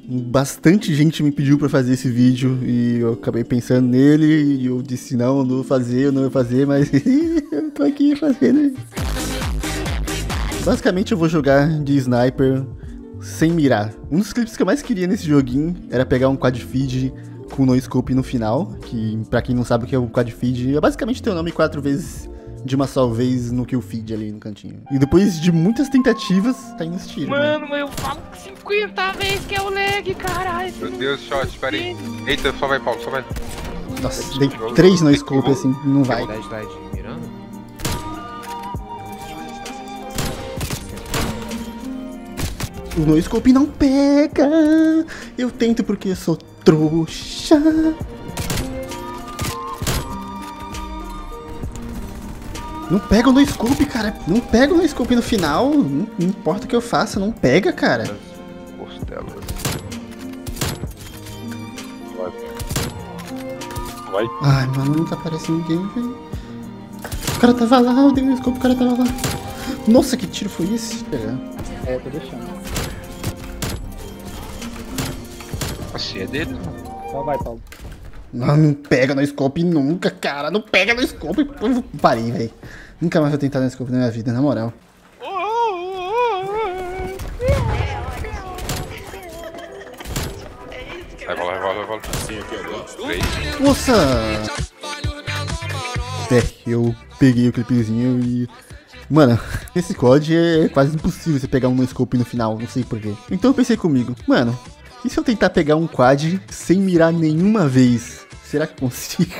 Bastante gente me pediu pra fazer esse vídeo e eu acabei pensando nele e eu disse não vou fazer, mas eu tô aqui fazendo. Basicamente eu vou jogar de sniper sem mirar. Um dos clipes que eu mais queria nesse joguinho era pegar um quad feed com no scope no final, que pra quem não sabe o que é o quad feed, é basicamente ter o nome 4 vezes de uma só vez no kill feed ali no cantinho. E depois de muitas tentativas, tá indo esse tiro. Mano, eu falo 50 vezes que é o lag, caralho. Meu Deus, shot, pera aí. Eita, só vai, Paulo, só vai. Nossa, dei 3 no scope assim, não vai. Mirando? O no scope não pega. Eu tento porque eu sou trouxa. Não pega o no scope, cara. Não pega o no scope no final. Não importa o que eu faça, não pega, cara. Costelas. Vai. Ai, mano, nunca aparece ninguém, velho. O cara tava lá, eu dei no scope, o cara tava lá. Nossa, que tiro foi esse? É, tô deixando. Nossa, é dele? Só vai, Paulo. Não pega no scope nunca, cara. Não pega no scope. Eu parei, velho. Nunca mais vou tentar no scope na minha vida, na moral. Vai, bola. Sim, aqui, ó. 3. Nossa! Eu peguei o clipezinho e... Mano, esse COD é quase impossível você pegar um no scope no final, não sei porquê. Então eu pensei comigo, mano, e se eu tentar pegar um quad sem mirar nenhuma vez? Será que consigo?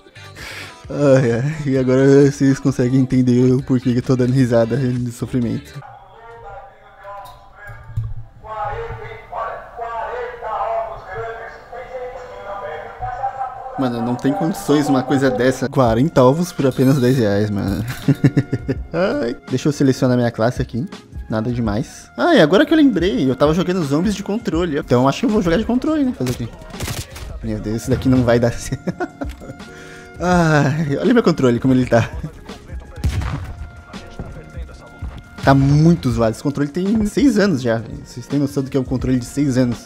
E agora vocês conseguem entender o porquê que eu tô dando risada de sofrimento. Mano, não tem condições uma coisa dessa. 40 ovos por apenas 10 reais, mano. Ai, deixa eu selecionar minha classe aqui. Nada demais. Ah, e agora que eu lembrei, eu tava jogando zombies de controle. Então acho que eu vou jogar de controle, né? Fazer o quê? Meu Deus, esse daqui não vai dar certo. Ai, olha meu controle, como ele tá. Tá muito zoado. Esse controle tem 6 anos já. Vocês têm noção do que é um controle de 6 anos?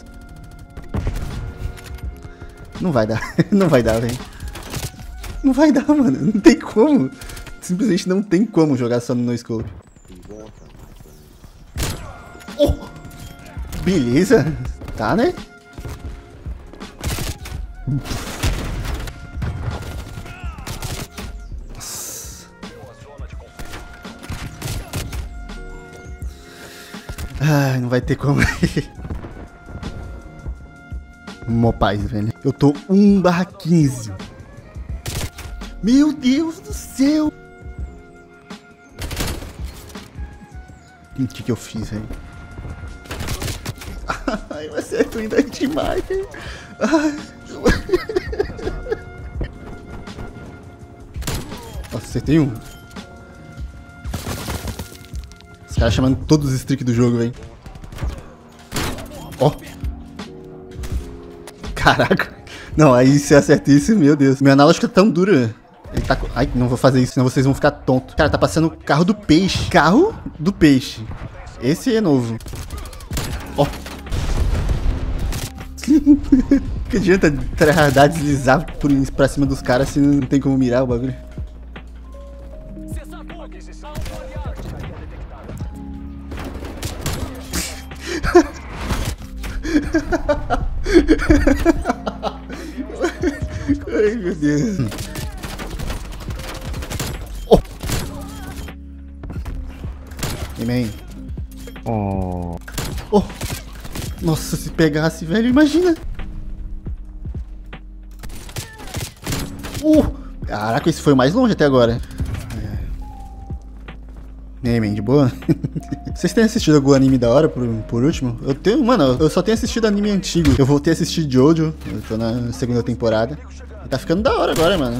Não vai dar. Não vai dar, velho. Não vai dar, mano. Não tem como. Simplesmente não tem como jogar só no no-scope. Oh! Beleza. Tá, né? Ai, não vai ter como. Mó paz, velho. Eu tô 1/15. Meu Deus do céu. O que eu fiz, velho? Ai, eu acerto ainda demais, velho. Nossa, acertei um. Os caras chamando todos os streaks do jogo, velho. Ó. Caraca. Não, aí se acerta isso, meu Deus. Minha analógica é tão dura. Ele tá... Ai, não vou fazer isso, senão vocês vão ficar tontos. Cara, tá passando o carro do peixe. Carro do peixe. Esse é novo. Ó. Que adianta tryhardar, deslizar pra cima dos caras se não tem como mirar o bagulho. Ai, meu Deus. Oh. Amém. Oh. Nossa, se pegasse, velho, imagina. Caraca, esse foi o mais longe até agora. E aí, man, de boa? Vocês têm assistido algum anime da hora por último? Mano, eu só tenho assistido anime antigo. Eu voltei a assistir Jojo, eu tô na segunda temporada. E tá ficando da hora agora, mano.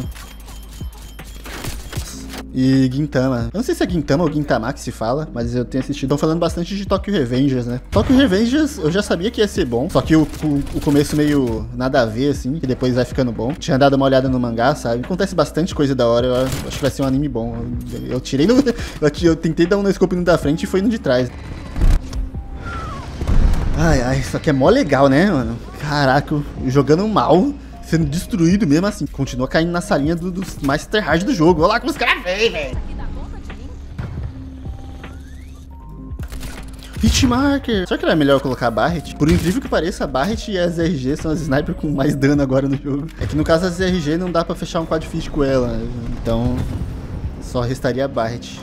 E Gintama. Eu não sei se é Gintama ou Gintama que se fala, mas eu tenho assistido. Estão falando bastante de Tokyo Revengers, né? Tokyo Revengers eu já sabia que ia ser bom, só que o começo meio nada a ver, assim, que depois vai ficando bom. Tinha dado uma olhada no mangá, sabe? Acontece bastante coisa da hora, eu acho que vai ser um anime bom. Eu tirei no... Eu tentei dar um no scope no da frente e foi no de trás. Ai, ai, isso aqui é mó legal, né, mano? Caraca, jogando mal, sendo destruído mesmo assim. Continua caindo na salinha dos mais tryhard do jogo. Olha lá como os caras veem, velho. Hitmarker. Será que não é melhor colocar a Barret? Por incrível que pareça, a Barret e as RG são as snipers com mais dano agora no jogo. É que no caso as RG não dá pra fechar um quadfist com ela. Então, só restaria a Barret.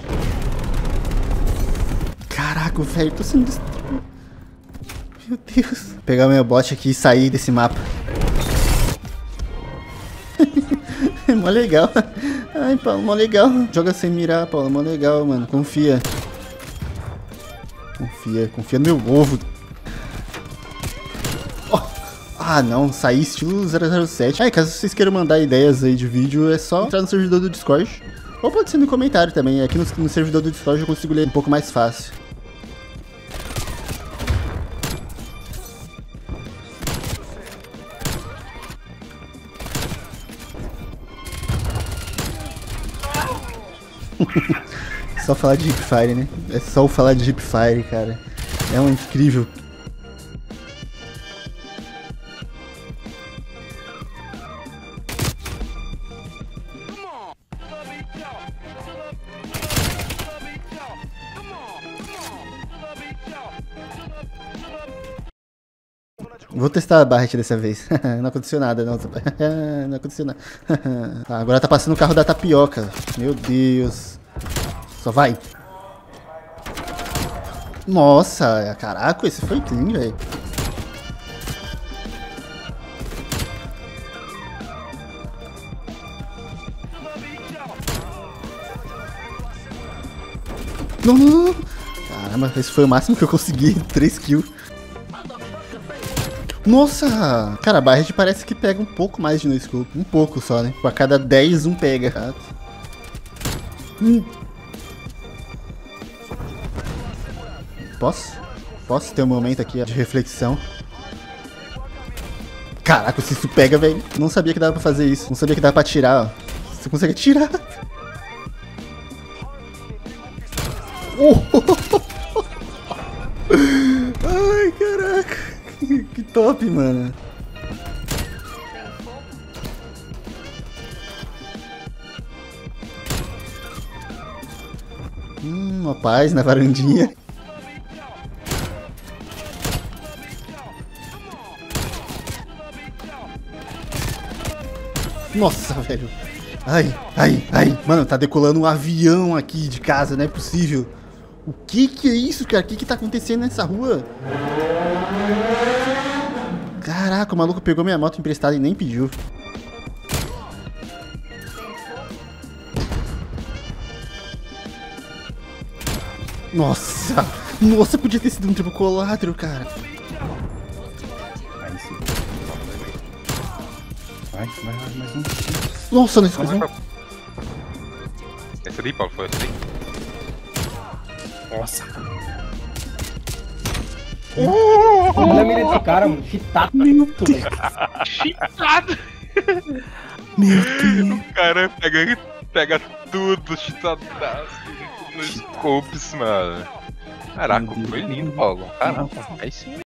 Caraca, velho, tô sendo destruído. Meu Deus. Vou pegar meu bot aqui e sair desse mapa. É mó legal. Ai, Paulo, mó legal. Joga sem mirar, Paulo, mó legal, mano. Confia. Confia no meu ovo. Oh. Ah, não, saí estilo 007. Aí, caso vocês queiram mandar ideias aí de vídeo, é só entrar no servidor do Discord. Ou pode ser no comentário também. Aqui no servidor do Discord eu consigo ler um pouco mais fácil. Só falar de Hipfire, né? É só falar de Hipfire, cara. É um incrível. Vou testar a Barret dessa vez. Não aconteceu nada, não. Não aconteceu nada. Ah, agora tá passando o carro da tapioca. Meu Deus. Só vai. Nossa, caraca, esse foi clean, velho. Não, não, não. Caramba, esse foi o máximo que eu consegui. 3 kills. Nossa! Cara, a Barret parece que pega um pouco mais de no-scope. Um pouco só, né? A cada 10, um pega. Posso ter um momento aqui de reflexão? Caraca, se isso pega, velho. Não sabia que dava pra fazer isso. Não sabia que dava pra atirar, ó. Você consegue atirar. Ai, caraca. Que top, mano. Uma paz na varandinha. Nossa, velho. Ai, ai, ai. Mano, tá decolando um avião aqui de casa, não é possível. O que é isso, cara? O que tá acontecendo nessa rua? Caraca, o maluco pegou minha moto emprestada e nem pediu. Nossa! Nossa, podia ter sido um triplo colátero, cara. Aí sim. Vai, mais um. Nossa, não escusou. Essa ali, Paulo, foi essa ali? Nossa. Olha a mira desse cara, mano. Cheatado. Cheatado! Meu Deus. O cara pega tudo, chitadaço nos scopes, mano. Caraca, foi lindo, Paulo. Caraca, aí sim.